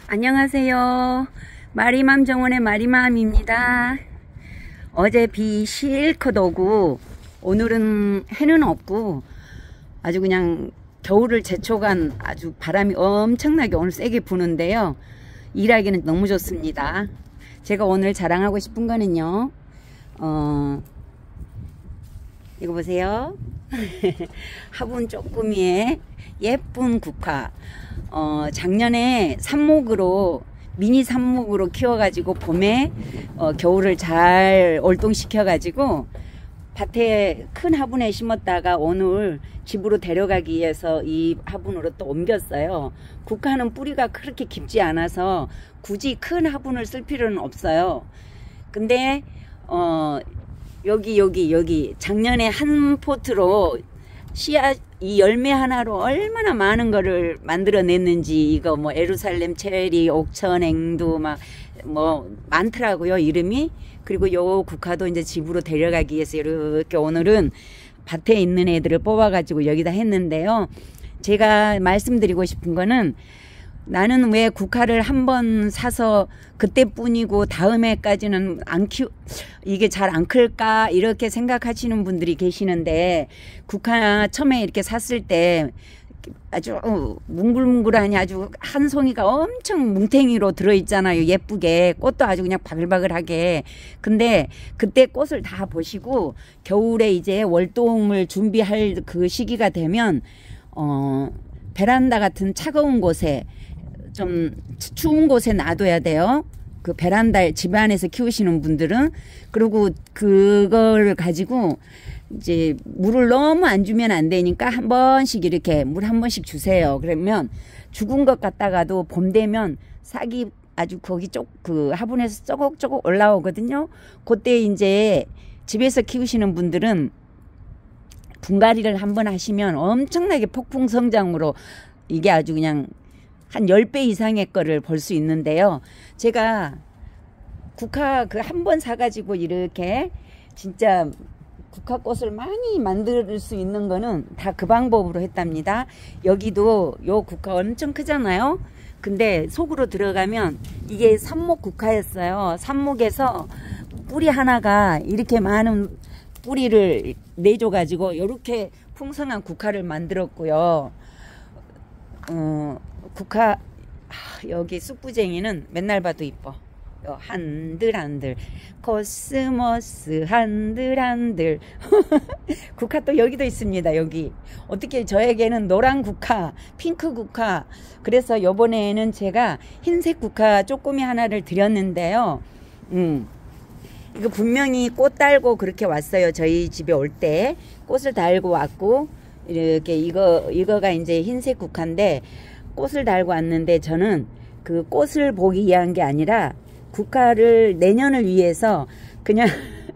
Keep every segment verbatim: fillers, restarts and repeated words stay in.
안녕하세요. 마리맘 정원의 마리맘입니다. 어제 비 실컷 오고 오늘은 해는 없고 아주 그냥 겨울을 제쳐간 아주 바람이 엄청나게 오늘 세게 부는데요. 일하기는 너무 좋습니다. 제가 오늘 자랑하고 싶은 거는요. 어, 이거 보세요. 화분 쪼꾸미에 예쁜 국화. 어, 작년에 삽목으로 미니 삽목으로 키워가지고 봄에 어, 겨울을 잘 월동시켜가지고 밭에 큰 화분에 심었다가 오늘 집으로 데려가기 위해서 이 화분으로 또 옮겼어요. 국화는 뿌리가 그렇게 깊지 않아서 굳이 큰 화분을 쓸 필요는 없어요. 근데 어, 여기 여기 여기 작년에 한 포트로 씨앗 이 열매 하나로 얼마나 많은 거를 만들어냈는지, 이거 뭐 에루살렘 체리, 옥천 앵두 막 뭐 많더라고요, 이름이. 그리고 요 국화도 이제 집으로 데려가기 위해서 이렇게 오늘은 밭에 있는 애들을 뽑아가지고 여기다 했는데요. 제가 말씀드리고 싶은 거는, 나는 왜 국화를 한번 사서 그때뿐이고 다음 해까지는 안 키우, 이게 잘 안 클까 이렇게 생각하시는 분들이 계시는데, 국화 처음에 이렇게 샀을 때 아주 뭉글뭉글하니 아주 한 송이가 엄청 뭉탱이로 들어있잖아요. 예쁘게 꽃도 아주 그냥 바글바글하게. 근데 그때 꽃을 다 보시고 겨울에 이제 월동을 준비할 그 시기가 되면 어 베란다 같은 차가운 곳에, 좀 추운 곳에 놔둬야 돼요. 그 베란다에 집 안에서 키우시는 분들은. 그리고 그걸 가지고 이제 물을 너무 안 주면 안 되니까 한 번씩 이렇게 물 한 번씩 주세요. 그러면 죽은 것 같다가도 봄 되면 싹이 아주 거기 쪽 그 화분에서 쪼곡쪼곡 올라오거든요. 그때 이제 집에서 키우시는 분들은 분갈이를 한번 하시면 엄청나게 폭풍 성장으로 이게 아주 그냥 한 십 배 이상의 거를 볼 수 있는데요. 제가 국화 그 한 번 사가지고 이렇게 진짜 국화꽃을 많이 만들 수 있는 거는 다 그 방법으로 했답니다. 여기도 요 국화 엄청 크잖아요. 근데 속으로 들어가면 이게 삽목 국화였어요. 삽목에서 뿌리 하나가 이렇게 많은 뿌리를 내줘가지고 이렇게 풍성한 국화를 만들었고요. 어, 국화, 아, 여기 쑥부쟁이는 맨날 봐도 이뻐. 한들한들 코스모스 한들한들. 국화 또 여기도 있습니다. 여기 어떻게 저에게는 노란 국화, 핑크 국화, 그래서 요번에는 제가 흰색 국화 쪼꼬미 하나를 드렸는데요. 음, 이거 분명히 꽃 달고 그렇게 왔어요. 저희 집에 올 때 꽃을 달고 왔고, 이렇게 이거 이거가 이제 흰색 국화인데 꽃을 달고 왔는데, 저는 그 꽃을 보기 위한 게 아니라 국화를 내년을 위해서 그냥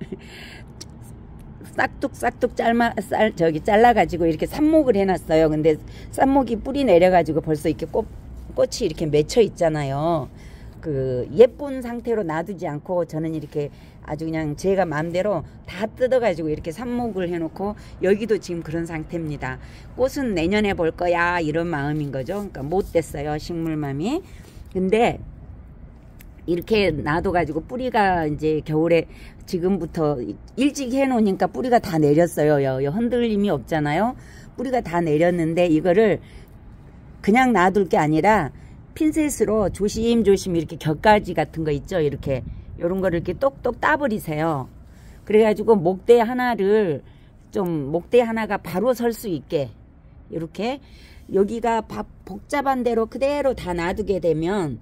싹둑싹둑 잘라, 쌀, 저기 잘라가지고 이렇게 삽목을 해놨어요. 근데 삽목이 뿌리 내려가지고 벌써 이렇게 꽃, 꽃이 이렇게 맺혀 있잖아요. 그 예쁜 상태로 놔두지 않고 저는 이렇게 아주 그냥 제가 마음대로 다 뜯어가지고 이렇게 삽목을 해놓고, 여기도 지금 그런 상태입니다. 꽃은 내년에 볼 거야 이런 마음인 거죠. 그러니까 못 됐어요, 식물맘이. 근데 이렇게 놔둬가지고 뿌리가 이제 겨울에 지금부터 일찍 해놓으니까 뿌리가 다 내렸어요. 여, 여 흔들림이 없잖아요. 뿌리가 다 내렸는데 이거를 그냥 놔둘 게 아니라 핀셋으로 조심조심 이렇게 곁가지 같은 거 있죠. 이렇게 요런 거를 이렇게 똑똑 따버리세요. 그래가지고 목대 하나를 좀 목대 하나가 바로 설 수 있게 이렇게 여기가 복잡한 대로 그대로 다 놔두게 되면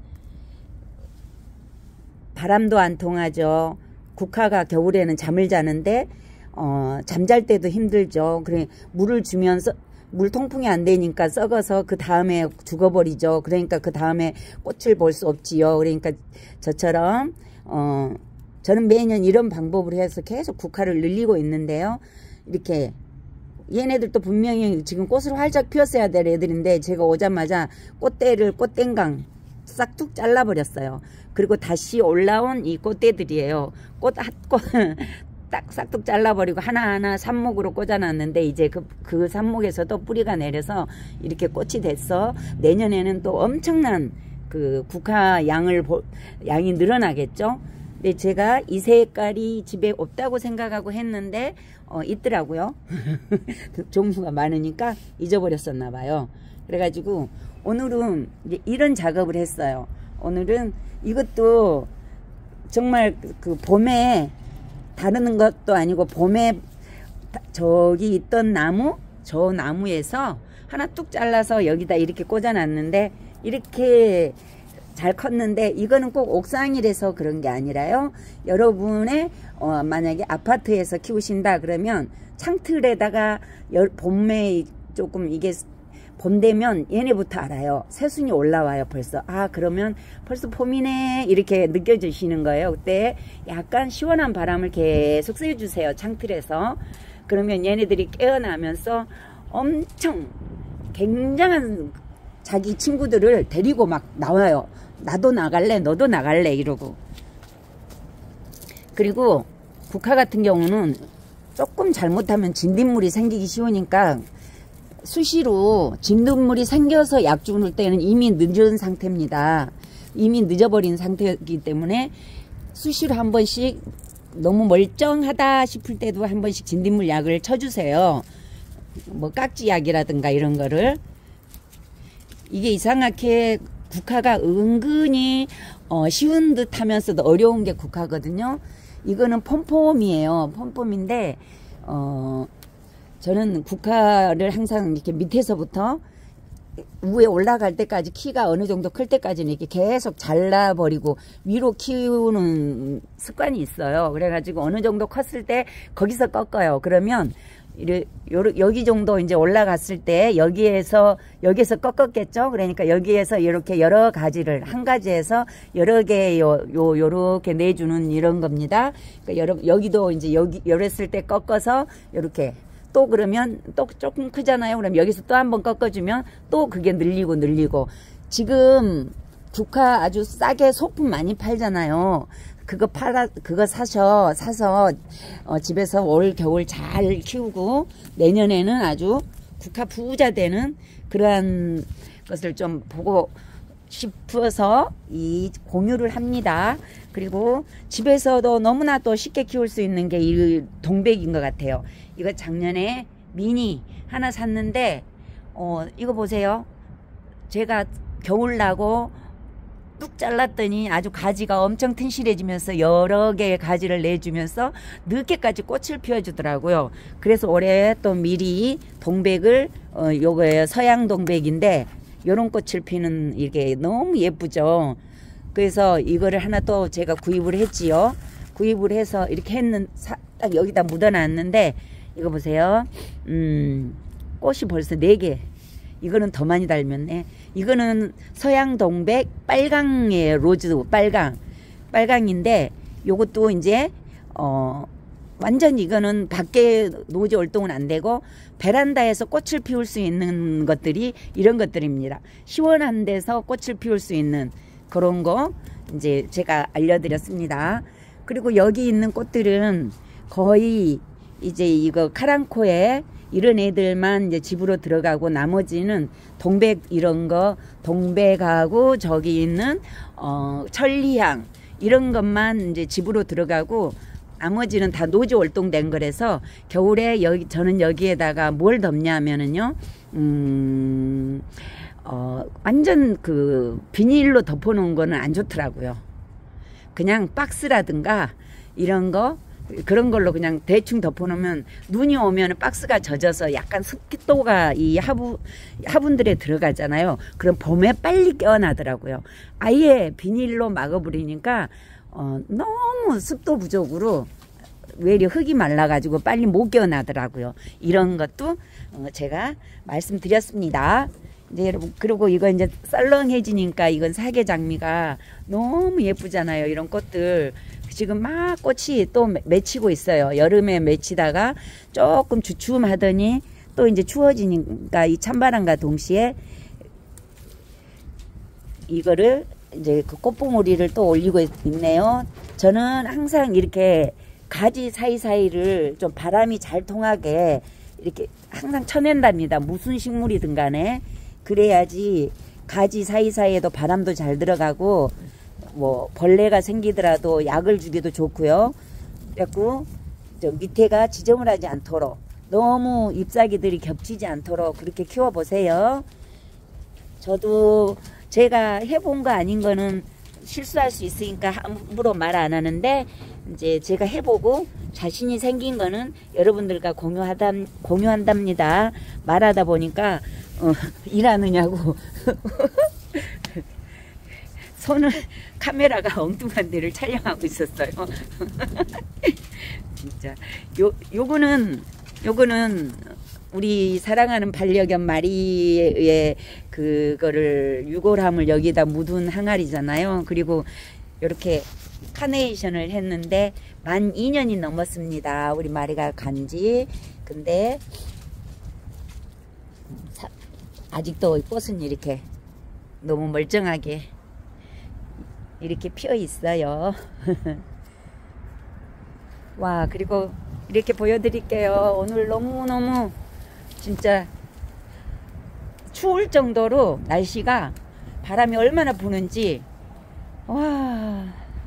바람도 안 통하죠. 국화가 겨울에는 잠을 자는데 어, 잠잘 때도 힘들죠. 그래 물을 주면서 물 통풍이 안 되니까 썩어서 그 다음에 죽어버리죠. 그러니까 그 다음에 꽃을 볼 수 없지요. 그러니까 저처럼 어, 저는 매년 이런 방법으로 해서 계속 국화를 늘리고 있는데요. 이렇게 얘네들도 분명히 지금 꽃을 활짝 피웠어야 될 애들인데 제가 오자마자 꽃대를 꽃땡강 싹둑 잘라버렸어요. 그리고 다시 올라온 이 꽃대들이에요. 꽃, 꽃, 딱 싹둑 잘라버리고 하나하나 삽목으로 꽂아놨는데 이제 그, 그 삽목에서도 뿌리가 내려서 이렇게 꽃이 됐어. 내년에는 또 엄청난 그 국화 양을 보, 양이 늘어나겠죠. 근데 제가 이 색깔이 집에 없다고 생각하고 했는데 어, 있더라고요. 종류가 많으니까 잊어버렸었나 봐요. 그래가지고 오늘은 이제 이런 작업을 했어요. 오늘은 이것도 정말 그 봄에 다루는 것도 아니고 봄에 저기 있던 나무, 저 나무에서 하나 뚝 잘라서 여기다 이렇게 꽂아놨는데 이렇게 잘 컸는데 이거는 꼭 옥상이라서 그런 게 아니라요. 여러분의 어, 만약에 아파트에서 키우신다 그러면 창틀에다가 열, 봄에 조금 이게 봄 되면 얘네부터 알아요. 새순이 올라와요 벌써. 아 그러면 벌써 봄이네 이렇게 느껴지시는 거예요. 그때 약간 시원한 바람을 계속 쐬주세요. 창틀에서. 그러면 얘네들이 깨어나면서 엄청 굉장한 자기 친구들을 데리고 막 나와요. 나도 나갈래 너도 나갈래 이러고. 그리고 국화 같은 경우는 조금 잘못하면 진딧물이 생기기 쉬우니까 수시로 진딧물이 생겨서 약 주는 때는 이미 늦은 상태입니다. 이미 늦어버린 상태이기 때문에 수시로 한 번씩 너무 멀쩡하다 싶을 때도 한 번씩 진딧물 약을 쳐주세요. 뭐 깍지약이라든가 이런 거를. 이게 이상하게 국화가 은근히 어 쉬운 듯 하면서도 어려운 게 국화거든요. 이거는 폼폼이에요. 폼폼인데 어 저는 국화를 항상 이렇게 밑에서부터 위에 올라갈 때까지 키가 어느 정도 클 때까지는 이렇게 계속 잘라버리고 위로 키우는 습관이 있어요. 그래가지고 어느 정도 컸을 때 거기서 꺾어요. 그러면 이래, 여기 정도 이제 올라갔을 때 여기에서 여기에서 꺾었겠죠. 그러니까 여기에서 이렇게 여러 가지를 한 가지에서 여러 개 요 요 요렇게 내주는 이런 겁니다. 그러니까 여러, 여기도 이제 여기 요랬을 때 꺾어서 이렇게 또 그러면 또 조금 크잖아요. 그럼 여기서 또 한번 꺾어주면 또 그게 늘리고 늘리고. 지금 국화 아주 싸게 소품 많이 팔잖아요. 그거 팔아 그거 사셔 사서 어, 집에서 올 겨울 잘 키우고 내년에는 아주 국화 부자 되는 그러한 것을 좀 보고 싶어서 이 공유를 합니다. 그리고 집에서도 너무나 또 쉽게 키울 수 있는 게 이 동백인 것 같아요. 이거 작년에 미니 하나 샀는데 어 이거 보세요. 제가 겨울 나고 뚝 잘랐더니 아주 가지가 엄청 튼실해지면서 여러 개의 가지를 내주면서 늦게까지 꽃을 피워주더라고요. 그래서 올해 또 미리 동백을 어 요거예요. 서양 동백인데 요런 꽃을 피는 이게 너무 예쁘죠. 그래서 이거를 하나 또 제가 구입을 했지요. 구입을 해서 이렇게 했는 딱 여기다 묻어놨는데 이거 보세요. 음, 꽃이 벌써 네 개. 이거는 더 많이 닮았네. 이거는 서양 동백 빨강이에요. 로즈 빨강. 빨강인데 요것도 이제 어 완전 이거는 밖에 노지 활동은 안 되고 베란다에서 꽃을 피울 수 있는 것들이 이런 것들입니다. 시원한 데서 꽃을 피울 수 있는 그런 거 이제 제가 알려드렸습니다. 그리고 여기 있는 꽃들은 거의 이제 이거 카랑코에 이런 애들만 이제 집으로 들어가고 나머지는 동백 이런 거 동백하고 저기 있는 어 천리향 이런 것만 이제 집으로 들어가고 나머지는 다 노지 월동된 거라서 겨울에 여기 저는 여기에다가 뭘 덮냐면은요 음 어 완전 그 비닐로 덮어 놓은 거는 안 좋더라고요. 그냥 박스라든가 이런 거 그런 걸로 그냥 대충 덮어놓으면 눈이 오면 박스가 젖어서 약간 습기도가 이 화분, 화분들에 들어가잖아요. 그럼 봄에 빨리 깨어나더라고요. 아예 비닐로 막아버리니까 어, 너무 습도 부족으로 외려 흙이 말라가지고 빨리 못 깨어나더라고요. 이런 것도 어, 제가 말씀드렸습니다. 이제 여러분 그리고 이거 이제 썰렁해지니까 이건 사계장미가 너무 예쁘잖아요. 이런 꽃들 지금 막 꽃이 또 맺히고 있어요. 여름에 맺히다가 조금 주춤하더니 또 이제 추워지니까 이 찬바람과 동시에 이거를 이제 그 꽃봉오리를 또 올리고 있네요. 저는 항상 이렇게 가지 사이사이를 좀 바람이 잘 통하게 이렇게 항상 쳐낸답니다. 무슨 식물이든 간에. 그래야지 가지 사이사이에도 바람도 잘 들어가고 뭐 벌레가 생기더라도 약을 주기도 좋고요. 그래갖고 저 밑에가 지저분하지 않도록 너무 잎사귀들이 겹치지 않도록 그렇게 키워보세요. 저도 제가 해본 거 아닌 거는 실수할 수 있으니까 함부로 말 안 하는데 이제 제가 해보고 자신이 생긴 거는 여러분들과 공유하다, 공유한답니다. 말하다 보니까 어, 일하느냐고 손을 카메라가 엉뚱한 데를 촬영하고 있었어요. 진짜 요 요거는 요거는 우리 사랑하는 반려견 마리의 그거를 유골함을 여기다 묻은 항아리잖아요. 그리고 이렇게 카네이션을 했는데 만 이 년이 넘었습니다. 우리 마리가 간지. 근데 사, 아직도 꽃은 이렇게 너무 멀쩡하게 이렇게 피어 있어요. 와, 그리고 이렇게 보여드릴게요. 오늘 너무너무 진짜 추울 정도로 날씨가 바람이 얼마나 부는지. 와,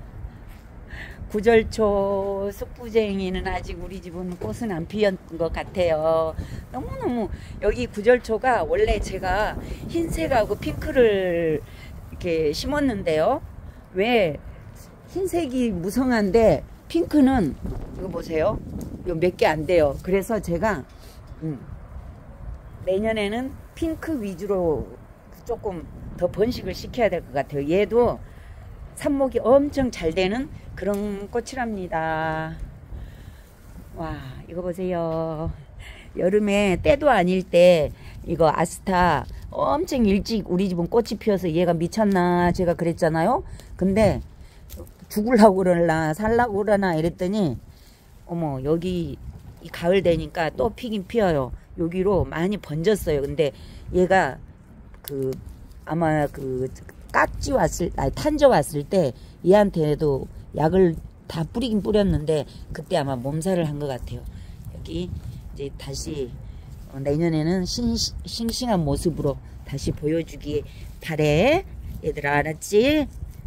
구절초 숙부쟁이는 아직 우리 집은 꽃은 안 피었던 것 같아요. 너무너무 여기 구절초가 원래 제가 흰색하고 핑크를 이렇게 심었는데요. 왜 흰색이 무성한데 핑크는 이거 보세요. 이거 몇 개 안 돼요. 그래서 제가 음, 내년에는 핑크 위주로 조금 더 번식을 시켜야 될 것 같아요. 얘도 삽목이 엄청 잘 되는 그런 꽃이랍니다. 와, 이거 보세요. 여름에 때도 아닐 때 이거 아스타 엄청 일찍 우리 집은 꽃이 피어서 얘가 미쳤나 제가 그랬잖아요. 근데 죽으려고 그러나 살라고 그러나 이랬더니 어머, 여기 이 가을 되니까 또 피긴 피어요. 여기로 많이 번졌어요. 근데 얘가 그 아마 그 깍지 왔을 아니 탄저 왔을 때 얘한테도 약을 다 뿌리긴 뿌렸는데 그때 아마 몸살을 한 것 같아요. 여기 이제 다시 내년에는 신, 싱싱한 모습으로 다시 보여주기 바래. 얘들아, 알았지?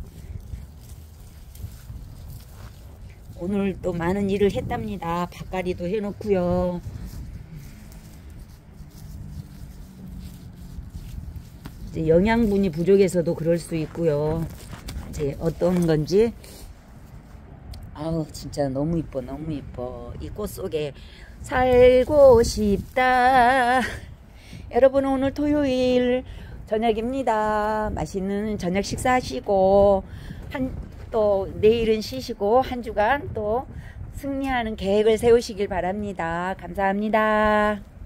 오늘 또 많은 일을 했답니다. 밭갈이도 해놓고요. 이제 영양분이 부족해서도 그럴 수 있고요. 이제 어떤 건지. 아우, 진짜 너무 이뻐, 너무 이뻐. 이 꽃 속에 살고 싶다. 여러분, 오늘 토요일 저녁입니다. 맛있는 저녁 식사하시고 한 또 내일은 쉬시고 한 주간 또 승리하는 계획을 세우시길 바랍니다. 감사합니다.